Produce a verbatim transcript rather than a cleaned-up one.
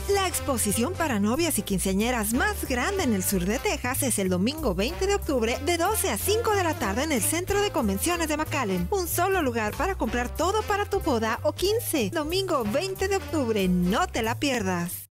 La exposición para novias y quinceañeras más grande en el sur de Texas es el domingo veinte de octubre de doce a cinco de la tarde en el Centro de Convenciones de McAllen. Un solo lugar para comprar todo para tu boda o quince. Domingo veinte de octubre, no te la pierdas.